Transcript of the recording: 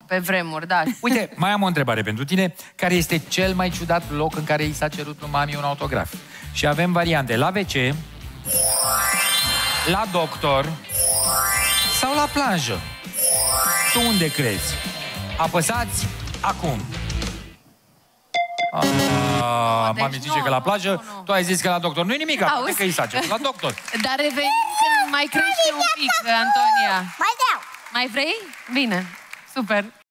pe vremuri, da. Uite, mai am o întrebare pentru tine. Care este cel mai ciudat loc în care i s-a cerut lui mami un autograf? Și avem variante: la WC, la doctor sau la plajă. Tu unde crezi? Apăsați acum. Mami zice că la plajă, tu ai zis că la doctor. Nu-i nimic, poate că i s-a cerut la doctor. Dar revenim când mai crește un pic, Antonia. Mai dau. Mai vrei? Bine, super.